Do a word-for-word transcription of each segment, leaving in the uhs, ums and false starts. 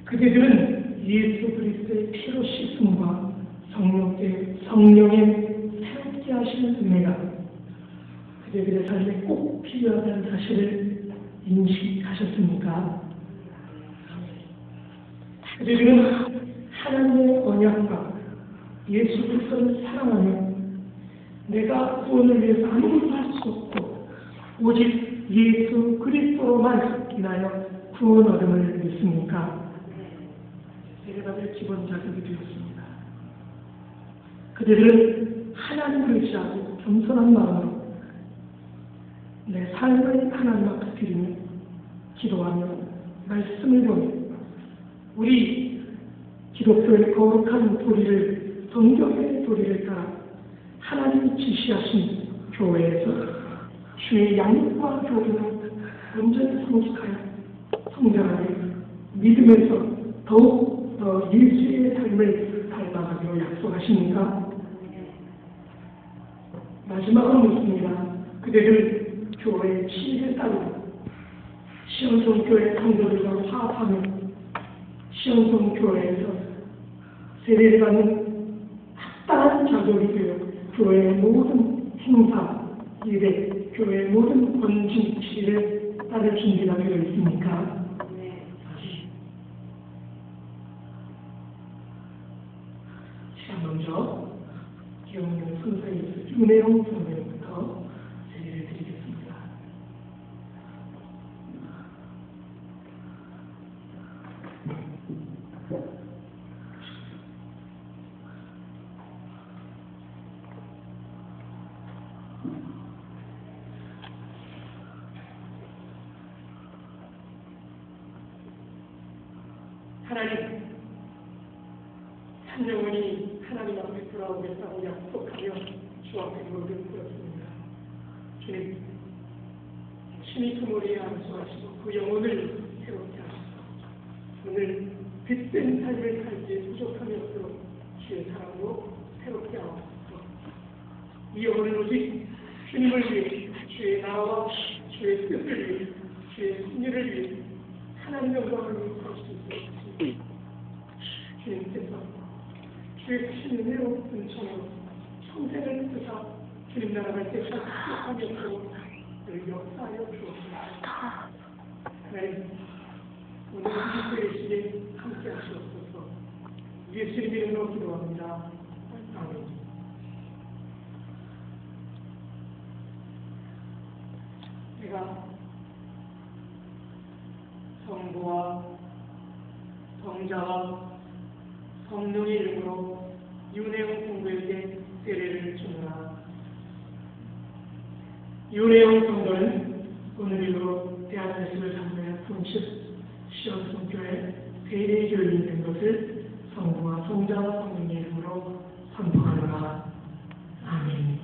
그대들은 예수 그리스도의 피로 씻음과 성령의, 성령의 새롭게 하시는 은혜가 그대들의 삶에 꼭 필요하다는 사실을 인식하셨습니까? 그대들은 하나님의 언약과 예수 그리스도를 사랑하며 내가 구원을 위해서 아무것도 할 수 없고 오직 예수 그리스도로만 인하여 구원 얻음을 믿습니까? 대답의 기본 자격이 되었습니다. 그들은 하나님을 의지하고 겸손한 마음으로 내 삶을 하나님 앞에 드리며 기도하며 말씀을 보며 우리 기독교의 거룩한 도리를 성경의 도리를 따라 하나님이 지시하신 교회에서 주의 양육과 교훈을 온전히 성직하여 성장하며 믿음에서 더욱 더 예수의 삶을 닮아가며 약속하십니까? 마지막으로 묻습니다. 그대들 교회의 지혜를 따르고 시온성교회 성도들과 화합하며 시온성교회에서 세례를 받는 합당한 자격이 되어 교회의 모든 행사, 예배, 교회의 모든 권징, 지혜를 따를 준비가 되어 있습니까? 자, 먼저 기억용 선생님, 윤혜용 선생님부터 세례를 드리겠습니다. 하나님, 한 영혼이 하나님 앞에 돌아오겠다고 약속하며 주 앞에 무릎을 꿇었습니다. 주님, 신이 소머리에 안수하시고 그 영혼을 새롭게 하시고 오늘 빛된 삶을 살기에 부족함이 없도록 주의 사랑으로 새롭게 하옵소서. 이 영혼을 오직 주님을 위해 주의 나라와 주의 뜻을 위해 주의 승리를 위해 하나님 영광을 위해 살 수 있도록 주님께서 주의 크신 은혜로 은총으로 평생을 쓰사 주님 나라 갈 때까지 기억하며 없도록 늘 역사하여 주옵소서. 하나님, 오늘 이 시대에 함께 하시옵소서. 예수님 이름으로 기도합니다. 아멘. 제가 성부와 성자와 성령의 이름으로 윤혜용 성도에게 세례를 주노라. 윤혜용 성도는 오늘 이후로 대한예수를 장로의 품식 시온성교회 세례 교인이 된 것을 성부와 성자와 성령의 이름으로 선포하노라. 아멘.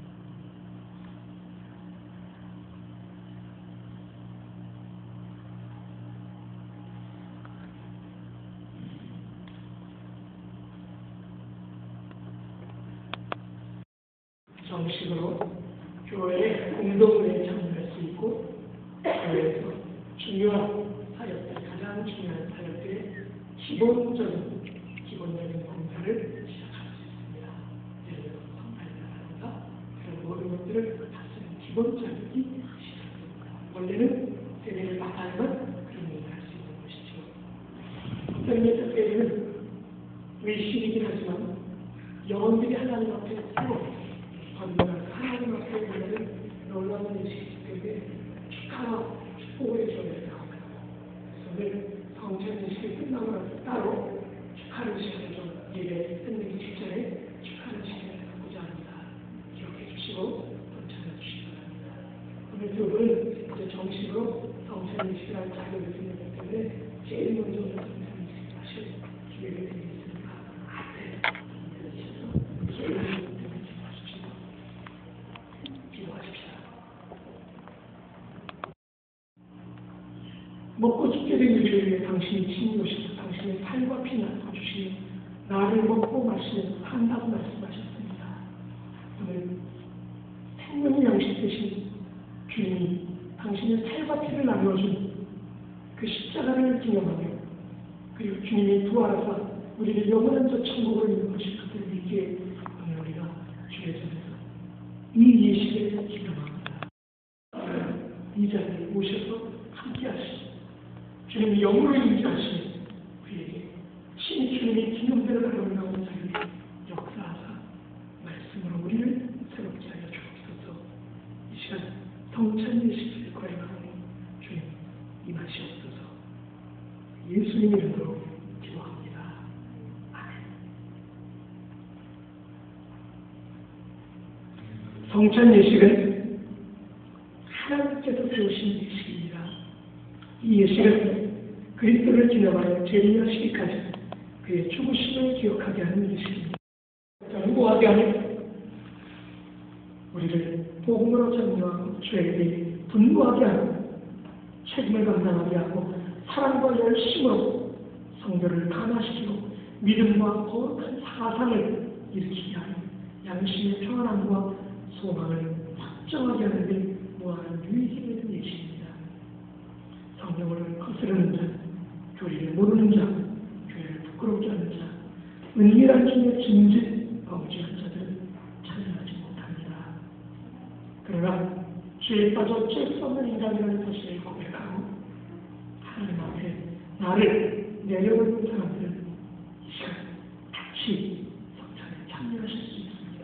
정식으로 교회의 공동회에 참여할 수 있고 교회에서 중요한 사역들, 가장 중요한 사역들의 기본적인 기본적인 봉사를 시작할 수 있습니다. 예를 들어 성탄이라든가 그런 모든 것들을 다쓰는 기본 자격이 시작됩니다. 원래는 세례를 받아야만 그런 일을 할 수 있는 것이죠. 어떤 예적 세례는 외신이긴 하지만 영혼들이 하나님 앞에 서고 건너가서 하나님 앞에 보면 놀라운 일이기 때문에 축하와 축복을 해줘야 됩니다. 그래서 오늘 성찬 예식이 끝나고 나서 따로 축하를 시간을 좀 예배 끝내기 직전에 축하를 시간을 갖고자 합니다. 기억해 주시고 또 찾아주시기 바랍니다. 오늘 두 분은 이제 정식으로 성찬 예식을 할 자격이 되기 때문에 제일 먼저 성찬 예식을 하실 기회를 드리겠습니다. 앞에 들으셔서 제일 먹고 죽게 된 우리를 위해 당신이 친히 오셔서 당신의 살과 피 나눠주시니 나를 먹고 마시면 산다고 말씀하셨습니다. 오늘 생명의 양식 되신 주님이 당신의 살과 피를 나누어준 그 십자가를 기념하며 그 그리고 주님이 부활하사 우리를 영원한 저 천국으로 이끌 것을 그들 믿기에 오늘 우리가 주의 전에서 이 예식을 기념합니다. 이 자리에 오셔서 함께 하시고 주님이 영으로 임재하시니 우리에게 신이 주님의 기념대로 나오는 자리에 역사하사 말씀으로 우리를 새롭게 하여 주옵소서. 이 시간 성찬 예식을 거행하오니 주님 임하시옵소서. 예수님 이름으로 기도합니다. 아멘. 성찬 예식은 하나님께서 세우신 예식입니다. 이 예식은 그리스도를 기념하여 제리하시기까지 그의 죽으심을 기억하게 하는 예식입니다. 우하게 하는 우리를 복음으로 전도하고 죄에 대해 분노하게 하고 책임을 감당하게 하고 사랑과 열심으로 성도를 감화시키고 믿음과 거룩한 사상을 일으키게 하여 양심의 평안함과 소망을 확정하게 하는 데 무한한 유익이 되는 예식입니다. 성경을 거스르는 자, 교리를 모르는 자, 교회를 부끄럽게 하는 자, 은밀한 중에 짐짓 범죄한 자들은 참여하지 못합니다. 그러나 죄에 빠져 어쩔 수 없는 인간이라는 사실을 고백하고 하나님 앞에 나를 내려놓는 사람들은 이 시간 같이 성찬에 참여하실 수 있습니다.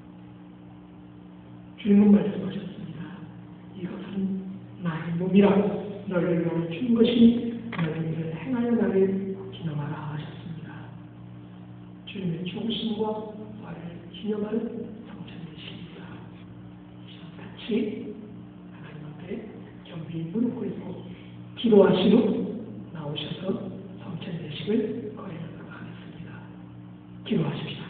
주님은 말씀하셨습니다. 이것은 나의 몸이라 너를 위하여 준 것이니 너를 이를 행하여 나를 기념하라 하셨습니다. 주님의 죽으심과 부활을 기념하는 성찬 예식입니다. 이 시간 같이 하나님 앞에 겸비히 무릎 꿇고 기도하신 후 나오셔서 성찬 예식을 거행하도록 하겠습니다. 기도하십시오.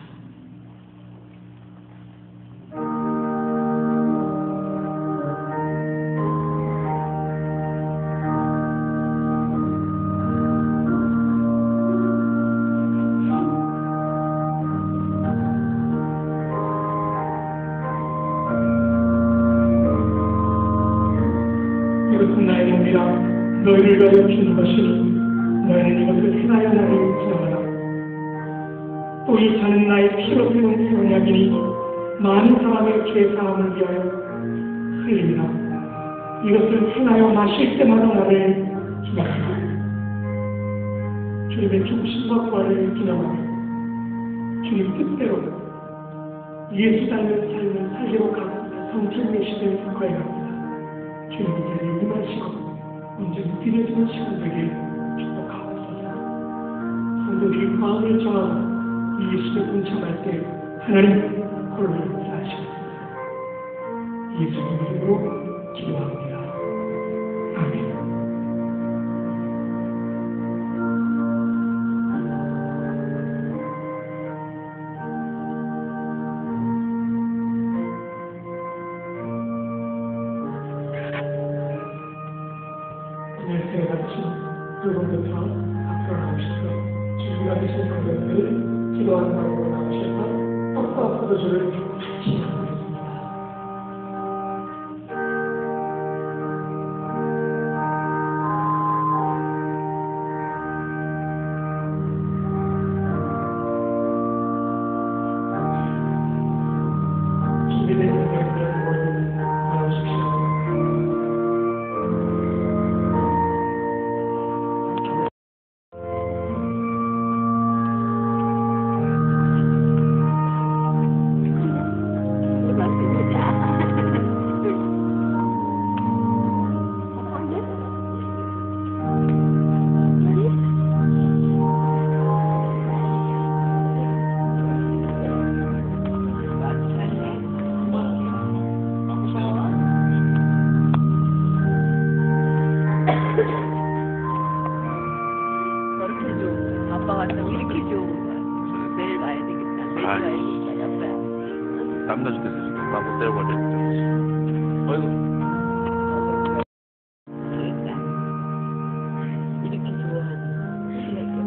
이것은 나의 몸이라 너희를 위하여 주는 것이니 너희는 이것을 행하여 나를 기념하라. 또 이 잔은 나의 피로 세운 언약이니 많은 사람의 죄 사함을 위하여 흘립니다. 이것을 행하여 마실 때마다 나를 기념하라. 주님의 죽으심과 부활을 기념하며 주님 뜻대로 예수 닮은 삶을 살리고 가는 성찬 예식을 거행합니다. 주님이 자리에 임하시고 언제나 드려지는 시간 되게 축복하옵소서. 성도들이 마음을 정하고 이 예수를 동참할 때 하나님 홀로 인도하시옵소서. 예수님 이름으로 기도합니다. 아멘. 안녕하세요. 같이 여러분들 다 앞으로 나오셔서 주님과 계신 성도들을 기도하는 마음으로 나오셔서 떡과 포도주를 같이 나누겠습니다. 준비된 분들은 나오십시오. 아빠가 좀 이렇게 좀 매일 가야 되겠다. 매일 아, 가야 되겠다. 아빠야. 땀나 죽겠어 지금. 나 못 때려버려. 어이구. 그러니까 이렇게 좋아하는 시간이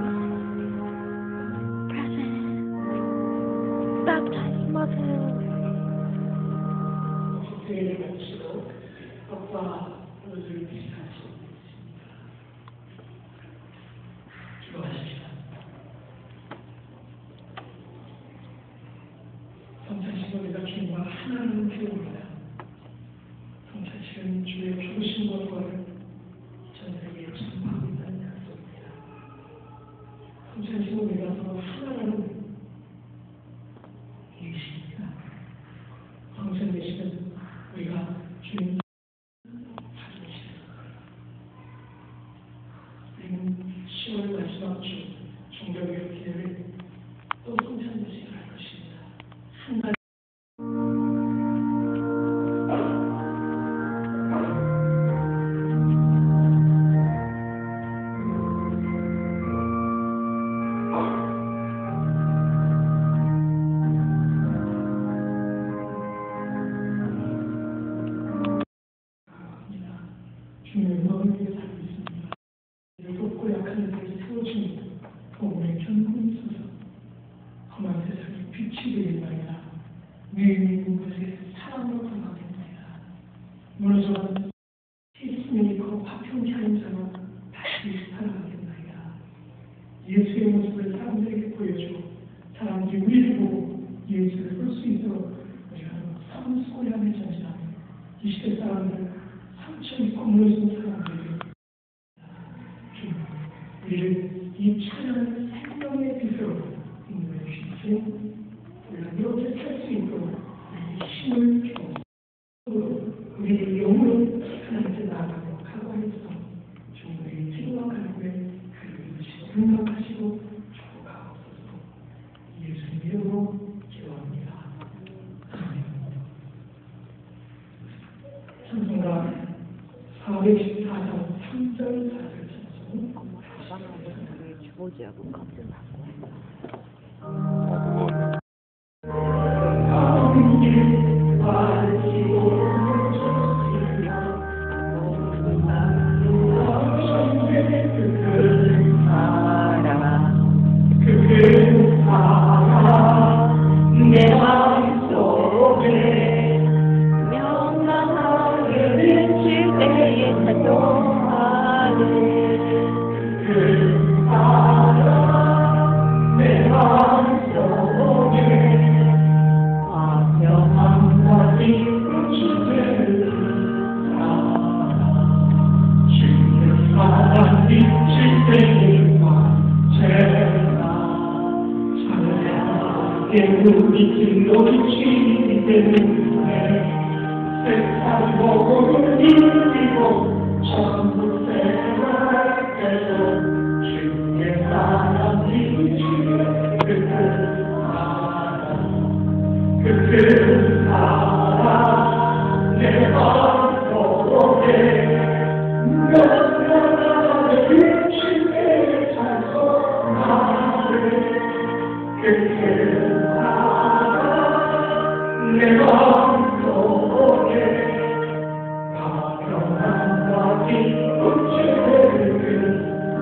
present. baptizing mother. 세례를 마치고 떡과 포도주를 비슷하시고 있습니다. 하나님을 배웁니다. 성찬식은 주의 피우신 것과를 전세계에 전파하고 있다는 약속입니다. 성찬식은 우리가 서로 하나라는 이유십니다. 성찬식은 우리가 주님 시월 마지막 주 종교교육 기회를 또 성찬식을 할 것입니다. 한 가지 주님의 마음을 위해 살고 있습니다. 높고 약한 자에게 세워주니 복음의 견고히 있어서 험한 세상에 빛이 되겠나이다. 내 있는 곳에 사랑으로 변화된나이다. 무너져가는 페이스메이커 파평 차림사로 다시 살아가겠나이다. 예수의 모습을 사람들에게 보여주고 사람들이 우리를 보고 예수를 볼 수 있도록 우리가 삶 소양을 전진하며 이 시대 사람들 상처 입고 무너진 사람들에게 우리를 이 찬양을 생명의 빛으로 인도해 주시고 우리가 이렇게 살 수 있도록 우리에게 힘을 주옵소서. 우리의 영으로 하나님께 나아가고 각오해서 주님의 생각 가지고의 그를 이루시고 생각하시고 축복하옵소서. 예수의 이름으로 기도합니다. 아멘. 찬송가 사백십사 장 삼 절 사 절 찬송. 가방하고 주보지하고 깜짝하고 내 마음속에 명랑하게 비칠 때에 찬송하네. 그 사랑 내 마음속에 화평함과 기쁨이 되는 사랑 주의 사랑 비칠 때에만 제가 눈이 길로 비치기 때문에 세상 모든 이기고 전부 세월에서 주의 사랑 비치는 그 사랑 그 사랑 내 마음속에 명랑하게 비칠 때 찬송하네. 그 내 마음속에 화평함과 기쁨 주는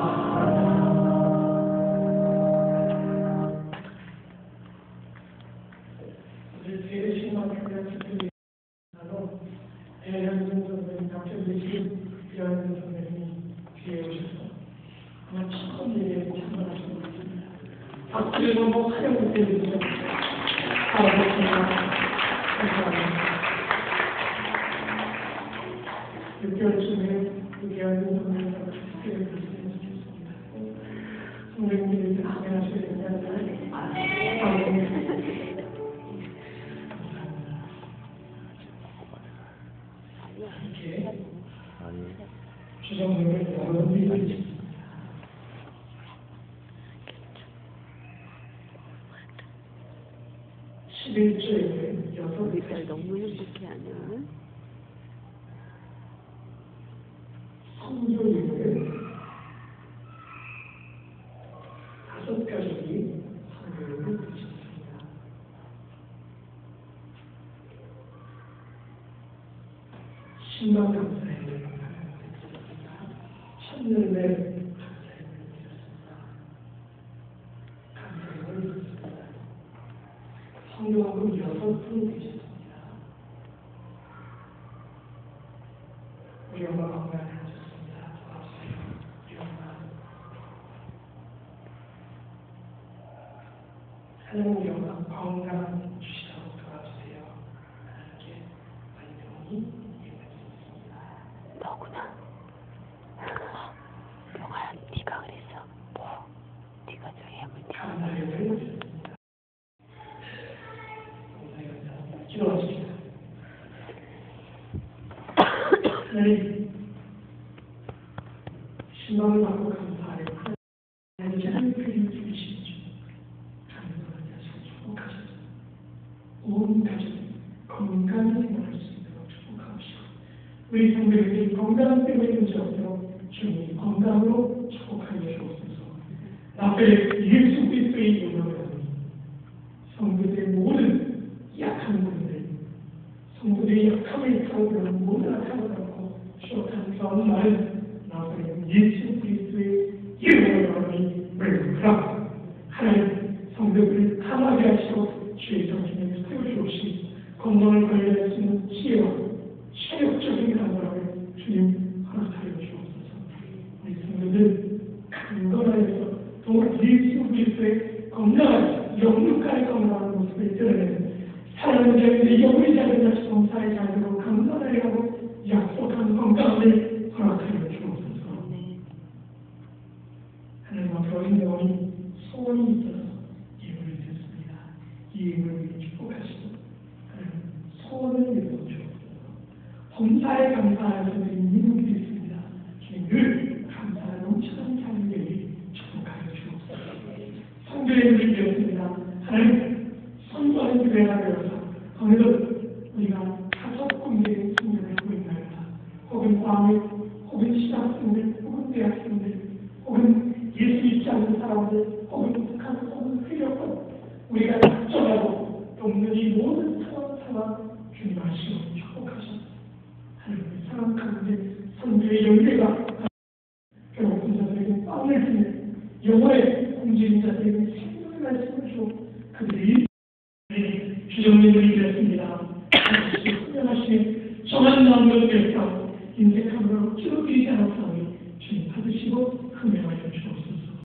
어제 제일 신망교회 특별히 나로 대현진 선생님, 박정대신 대현진 선생님이 뒤에 오셔서 아마 처음 예배에 참가하신 것 같습니다. 박수를 한번 환영 부탁드립니다. 감사합니다. 육 개월쯤에 대한민국 선생님하고 특별히 말씀을 드렸습니다. 선생님들이 감회하셔야 된다는 감사합니다. 이렇게 주정님을 여러 분들이 십일 주에 여섯 우리 딸 너무 행복해하는 성교육을 다섯 가족이 성교육을 마쳤습니다. 십만 감사의 드렸습니다. 천년의 감사의 드렸습니다. 감사의 드렸습니다. 성교학은 여섯 분 계셨습니다. 우리 엄마 건강하셨습니다. 도와주세요. 우리 엄마. 하나님 우리 엄마 건강 주시도록 도와주세요. 하나님 신방을 받고 감사하여 하나님의 그림 주신 주 감사하여 축복하소서. 온 가족 건강히 생활할 수 있도록 축복하옵시고 우리 성도들이 건강 때문에 문제 없도록 주님 건강으로 축복하여 주옵소서. 앞에 예수 그리스도의 이름으로 성도들의 모든 약한 분들 성도들의 약함을 타오르는 모든 악함을 갖고 쇼탄스러운 말은 나오는 예수 그리스도의 이름으로 물러라. 하나님 성도들을 강하게 하시고 주의 정신을 세워주옵시고 건강을 관리할 수 있는 지혜와 체력적인 감각을 주님 허락하여 주옵소서. 우리 성도들 강건하여서 또 예수 그리스도의 건강한 영육간의 건강한 모습을 드러내는 사랑하는 자들의 영혼이 작은 자식 봉사의 자들로 강건하게 하고 약속한 건강을 허락하여 주옵소서. 하나님 앞으로 인도원이 소원이 있어서 예물을 드렸습니다. 이 예물을 축복하시고 하나님 소원을 이루어주옵소서. 범사에 감사하여서 드린 예물이 있습니다. 주님 늘 감사한 넘치는 삶을 축복하여 주옵소서. 성교의 물이 되었습니다. 하나님 선거하는 교회가 되어서 어느덧 우리가 다섯 군데의 성교를 하고 있나이다. 혹은 과학을 혹은 신학생들 혹은 대학생들 혹은 예수 믿지 않는 사람들 혹은 북한 혹은 회력권 우리가 작정하고 돕는 이 모든 상황 상황 주님 아시고 축복하셔서 하나님의 사랑 가운데 선교의 연계가 배고픈 자들에게 빵을 주는 영혼의 공직인 자들에게 생명의 말씀을 주고 그들이 주정님들이 되었습니다. 훈련하시는 정한 마음으로 되었다. 인색함으로 찌르기지 않았사오니 주님 받으시고 흠명하시고